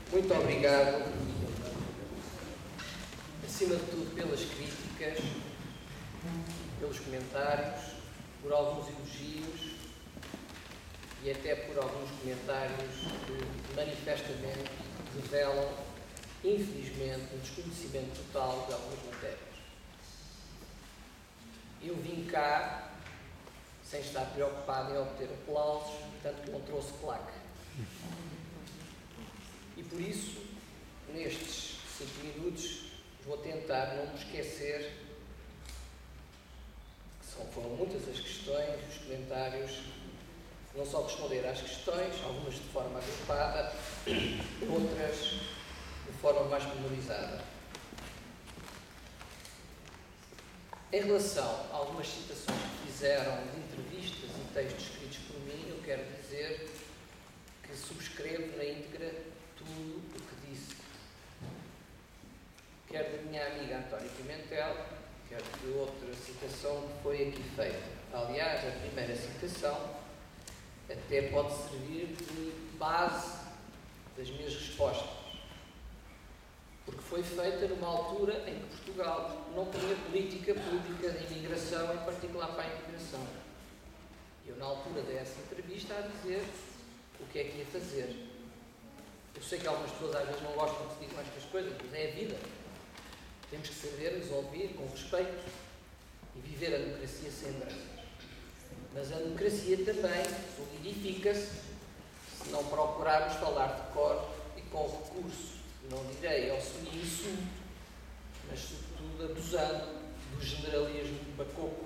Muito obrigado, acima de tudo, pelas críticas, pelos comentários, por alguns elogios e até por alguns comentários que manifestamente revelam, infelizmente, um desconhecimento total de algumas matérias. Eu vim cá sem estar preocupado em obter aplausos, tanto que não trouxe placa. E por isso, nestes 5 minutos, vou tentar não me esquecer que foram muitas as questões, os comentários, não só responder às questões, algumas de forma agrupada, outras de forma mais menorizada. Em relação a algumas citações que fizeram de entrevistas e textos escritos por mim, eu quero dizer que subscrevo na íntegra tudo o que disse. Quer da minha amiga Antónia Pimentel, quer de outra citação que foi aqui feita. Aliás, a primeira citação até pode servir de base das minhas respostas, porque foi feita numa altura em que Portugal não tinha política pública de imigração, em particular para a imigração. Eu, na altura dessa entrevista, a dizer o que é que ia fazer. Eu sei que algumas pessoas às vezes não gostam que se digam estas coisas, mas é a vida. Temos que saber-nos ouvir com respeito e viver a democracia sem braços. Mas a democracia também solidifica-se se não procurarmos falar de cor e com recurso, não direi ao sumiço, mas sobretudo abusando do generalismo bacoco.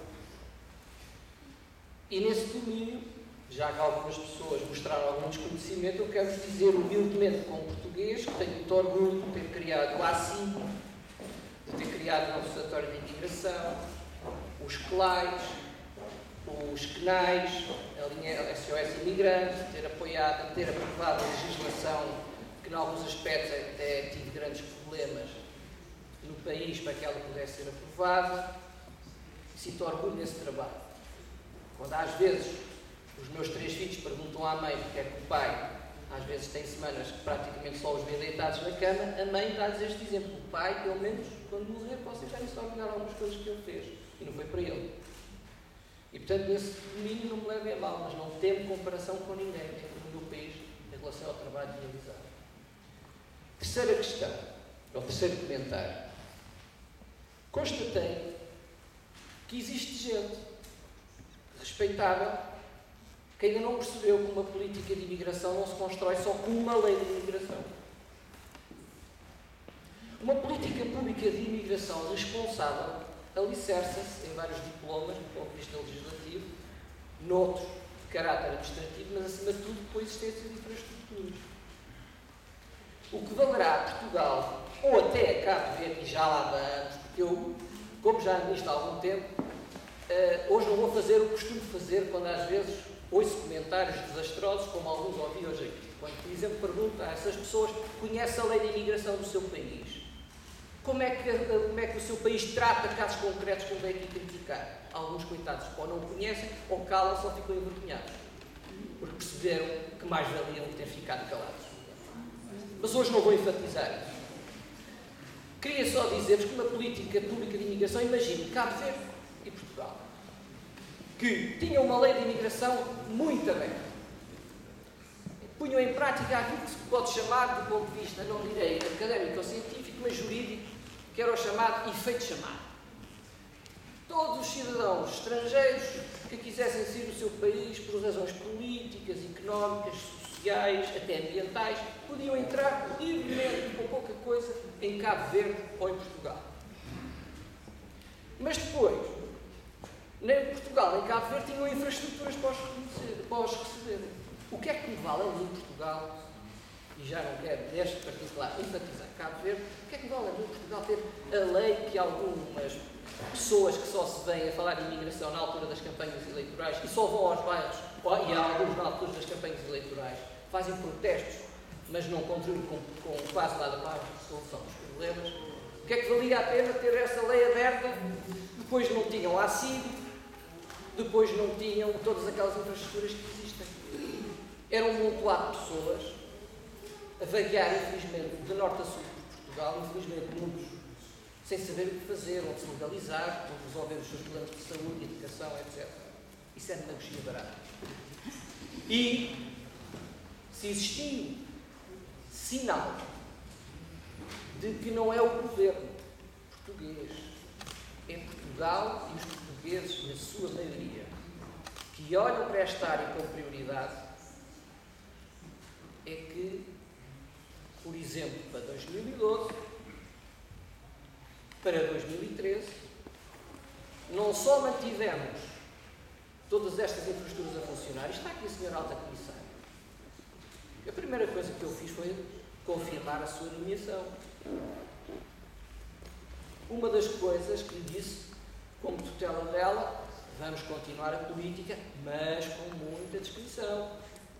E nesse domínio, já que algumas pessoas mostraram algum desconhecimento, eu quero dizer humildemente como português que tenho muito orgulho de ter criado o A5, de ter criado o Observatório de Imigração, os CLAIs, os CNAIs, a linha SOS Imigrante, de ter apoiado, de ter aprovado a legislação que, em alguns aspectos, até tive grandes problemas no país para que ela pudesse ser aprovada. Sinto orgulho nesse trabalho. Quando às vezes os meus 3 filhos perguntam à mãe porque é que o pai, às vezes, tem semanas que praticamente só os vê deitados na cama, a mãe dá-lhes este exemplo. O pai, pelo menos, quando morrer, vocês já se orgulhar algumas coisas que ele fez. E não foi para ele. E, portanto, nesse domínio não me levem a mal, mas não temo comparação com ninguém no meu país em relação ao trabalho realizado. Terceira questão, ou terceiro comentário. Constatei que existe gente respeitável que ainda não percebeu que uma política de imigração não se constrói só com uma lei de imigração. Uma política pública de imigração responsável alicerça-se em vários diplomas, do ponto de vista legislativo, noutros de caráter administrativo, mas acima de tudo com a existência de infraestruturas. O que valerá a Portugal, ou até a Cabo Verde, e já lá há anos, porque eu, como já ando nisto há algum tempo, hoje não vou fazer o que costumo fazer quando às vezes ouço comentários desastrosos, como alguns ouvi hoje aqui. Quando, por exemplo, pergunto a essas pessoas que conhecem a lei de imigração do seu país, como é que o seu país trata casos concretos que vem aqui criticar? Alguns, coitados, ou não o conhecem, ou calam-se, ou ficam envergonhados, porque perceberam que mais valiam ter ficado calados. Mas hoje não vou enfatizar isso. Queria só dizer-vos que uma política pública de imigração, imagine Cabo Verde e Portugal, que tinham uma lei de imigração muito aberta, punham em prática aquilo que se pode chamar, do ponto de vista, não direi académico ou científico, mas jurídico, que era o chamado efeito chamado. Todos os cidadãos estrangeiros que quisessem sair do seu país por razões políticas, económicas, sociais, até ambientais, podiam entrar livremente, com pouca coisa, em Cabo Verde ou em Portugal. Mas depois, nem Portugal nem Cabo Verde tinham infraestruturas para os receberem. O que é que me vale ali em Portugal, e já não quero, neste particular, enfatizar Cabo Verde, o que é que me vale ali em Portugal ter a lei que algumas pessoas que só se vêm a falar de imigração na altura das campanhas eleitorais e só vão aos bairros, e há alguns na altura das campanhas eleitorais, fazem protestos, mas não contribuem com quase nada para a solução dos problemas. O que é que valia a pena ter essa lei aberta? Depois não tinham ACID, depois não tinham todas aquelas infraestruturas que existem. Era um montoado de pessoas a vaguear, infelizmente, de norte a sul de Portugal, infelizmente muitos, sem saber o que fazer, onde se legalizar, onde resolver os seus problemas de saúde, educação, etc. Isso é demagogia barata. E se existir sinal de que não é o governo português, é Portugal e os portugueses, na sua maioria, que olham para esta área com prioridade, é que, por exemplo, para 2012, para 2013, não só mantivemos todas estas infraestruturas a funcionar, e está aqui a senhora alta comissária. A primeira coisa que eu fiz foi confirmar a sua nomeação. Uma das coisas que lhe disse, como tutela dela, vamos continuar a política, mas com muita discrição.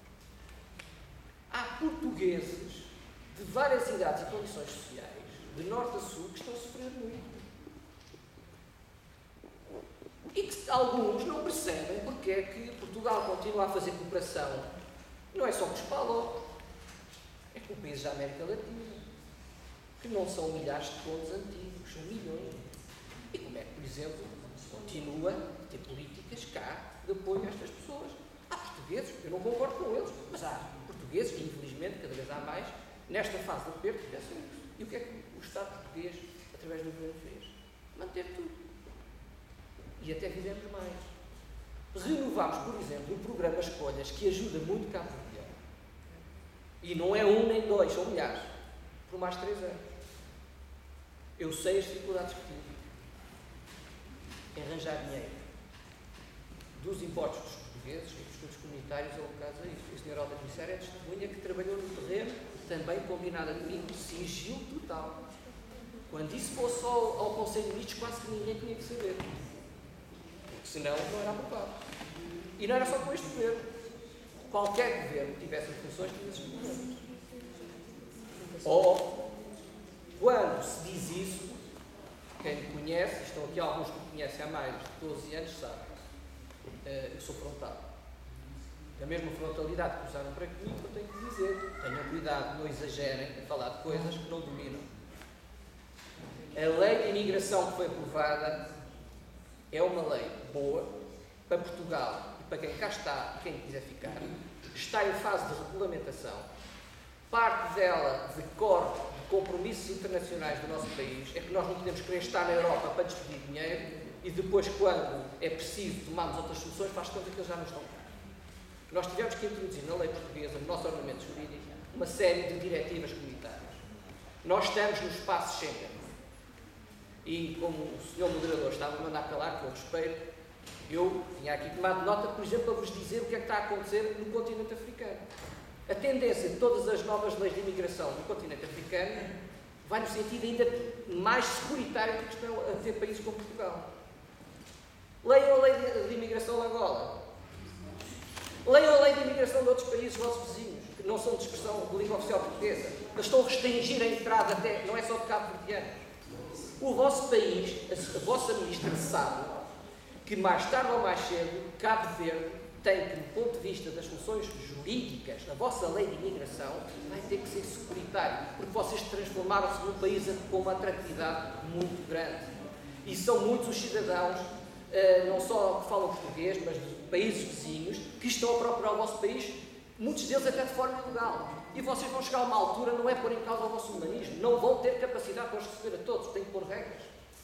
Há portugueses de várias idades e condições sociais, de norte a sul, que estão a sofrer muito. E que alguns não percebem porque é que Portugal continua a fazer cooperação. Não é só com os PALOP, é com países da América Latina, que não são milhares de contos antigos, são milhões. E como é que, por exemplo, continua a ter políticas cá de apoio a estas pessoas? Há portugueses, eu não concordo com eles, mas há portugueses, e infelizmente cada vez há mais, nesta fase de aperto, que pensam nisso. E o que é que o Estado português, através do governo, fez? Manter tudo. E até fizemos mais. Renovámos, por exemplo, o programa Escolhas, que ajuda muito Cabo Verde. E não é um nem dois, são milhares. Por mais 3 anos. Eu sei as dificuldades que tive em arranjar dinheiro dos impostos dos portugueses e dos estudos comunitários alocados a isso. E a senhora alta comissária é testemunha que trabalhou no terreno, também combinada comigo, sigilo total. Quando isso fosse ao Conselho de Ministros, quase que ninguém tinha que saber. Senão não era aprovado. E não era só com este governo. Qualquer governo que tivesse funções tinha esses problemas. Ou, quando se diz isso, quem me conhece, estão aqui alguns que me conhecem há mais de 12 anos, sabe, eu sou frontal. Da mesma frontalidade que usaram para comigo, eu tenho que dizer, tenham cuidado, não exagerem a falar de coisas que não dominam. A lei de imigração que foi aprovada é uma lei boa para Portugal e para quem cá está e quem quiser ficar. Está em fase de regulamentação. Parte dela decorre de compromissos internacionais do nosso país. É que nós não podemos querer estar na Europa para despedir dinheiro e depois, quando é preciso tomarmos outras soluções, faz conta que eles já não estão cá. Nós tivemos que introduzir na lei portuguesa, no nosso ordenamento jurídico, uma série de diretivas comunitárias. Nós estamos no espaço Schengen. E como o senhor moderador estava a mandar calar, que eu respeito, eu tinha aqui tomado nota, por exemplo, para vos dizer o que é que está a acontecer no continente africano. A tendência de todas as novas leis de imigração no continente africano vai no sentido ainda mais securitário do que estão a ter países como Portugal. Leiam a lei de imigração de Angola. Leiam a lei de imigração de outros países vossos vizinhos, que não são de expressão de língua oficial portuguesa. Eles estão a restringir a entrada até, não é só de cabo-verdianos. O vosso país, a vossa ministra sabe que mais tarde ou mais cedo, Cabo Verde tem que, do ponto de vista das soluções jurídicas, na vossa lei de imigração, vai ter que ser securitário, porque vocês transformaram-se num país com uma atratividade muito grande. E são muitos os cidadãos, não só que falam português, mas de países vizinhos, que estão a procurar o vosso país, muitos deles até de forma ilegal. E vocês vão chegar a uma altura, não é pôr em causa o vosso humanismo, não vão ter capacidade para os receber a todos, têm que pôr regras.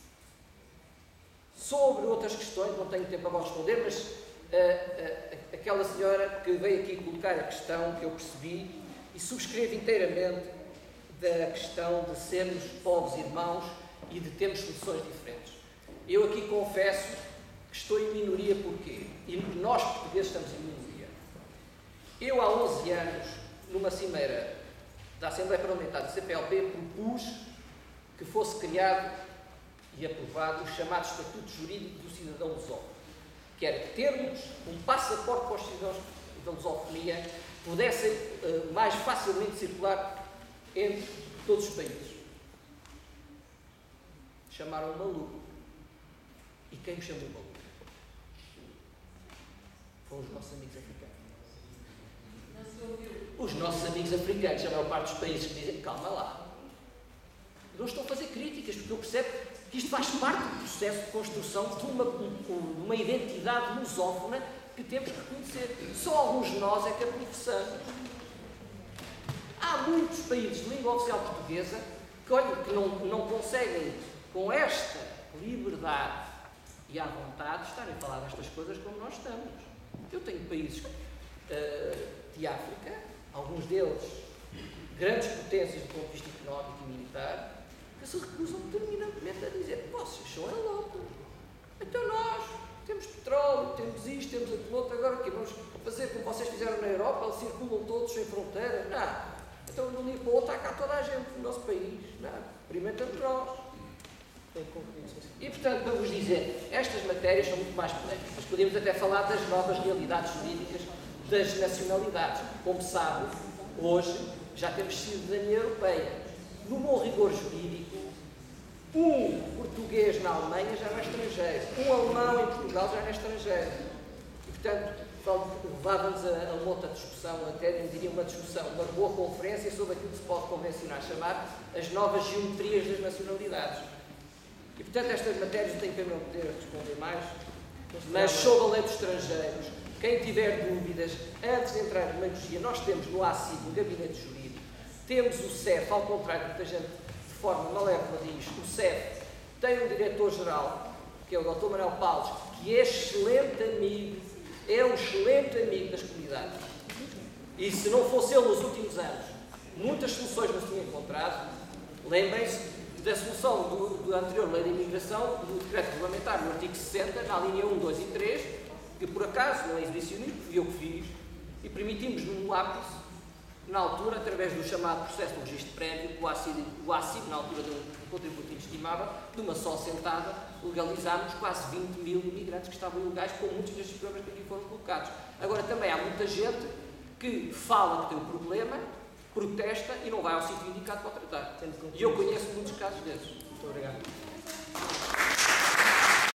Sobre outras questões, não tenho tempo para responder, mas aquela senhora que veio aqui colocar a questão que eu percebi e subscrevo inteiramente da questão de sermos povos irmãos e de termos soluções diferentes. Eu aqui confesso que estou em minoria porquê? E nós portugueses estamos em minoria. Eu há 11 anos, numa cimeira da Assembleia Parlamentar da CPLP, propus que fosse criado e aprovado o chamado Estatuto Jurídico do Cidadão Lusófono, que era termos um passaporte para os cidadãos da lusofonia que pudessem mais facilmente circular entre todos os países. Chamaram-me maluco. E quem me chamou maluco? Foram os nossos amigos africanos. Os nossos amigos africanos, a maior parte dos países que dizem, calma lá, não estou a fazer críticas, porque eu percebo que isto faz parte do processo de construção de uma identidade lusófona que temos que reconhecer. Só alguns de nós é que a professamos. Há muitos países de língua oficial portuguesa que, olha, que não conseguem, com esta liberdade e à vontade, estarem a falar destas coisas como nós estamos. Eu tenho países de África, alguns deles grandes potências do ponto de vista económico e militar, que se recusam determinantemente a dizer: vocês são a Europa. Então nós temos petróleo, temos isto, temos aquilo outro, agora o quê? Vamos fazer como vocês fizeram na Europa, eles circulam todos sem fronteira? Não. Então de um dia para o outro há cá toda a gente no nosso país. Não. Experimentamos nós. E portanto, para vos dizer, estas matérias são muito mais polémicas. Podemos até falar das novas realidades jurídicas das nacionalidades. Como sabe, hoje já temos cidadania europeia. No bom rigor jurídico, um português na Alemanha já não é estrangeiro, um alemão em Portugal já não é estrangeiro. E, portanto, levava-nos a uma outra discussão, até eu diria uma discussão, uma boa conferência sobre aquilo que se pode convencionar chamar as novas geometrias das nacionalidades. E, portanto, estas matérias eu tenho pena não poder responder mais, mas sobre a lei dos estrangeiros, quem tiver dúvidas, antes de entrar em demagogia, nós temos no ACID, no Gabinete Jurídico, temos o CEF, ao contrário do que a gente de forma malévola diz, o CEF tem um diretor-geral, que é o Dr. Manuel Paulos, que é excelente amigo, é um excelente amigo das comunidades. E se não fosse ele nos últimos anos, muitas soluções não se tinham encontrado. Lembrem-se da solução do anterior Lei de Imigração, do Decreto Regulamentar, no artigo 60, na linha 1, 2 e 3, que por acaso não é exibicionismo, fui eu que fiz, e permitimos num lápis, na altura, através do chamado processo de registro prévio, o ACID, na altura de um contributo inestimável, de uma só sentada, legalizámos quase 20 mil imigrantes que estavam ilegais, com muitos destes problemas que aqui foram colocados. Agora, também há muita gente que fala que tem um problema, protesta e não vai ao sítio indicado para tratar. E eu conheço muitos casos desses. Muito obrigado.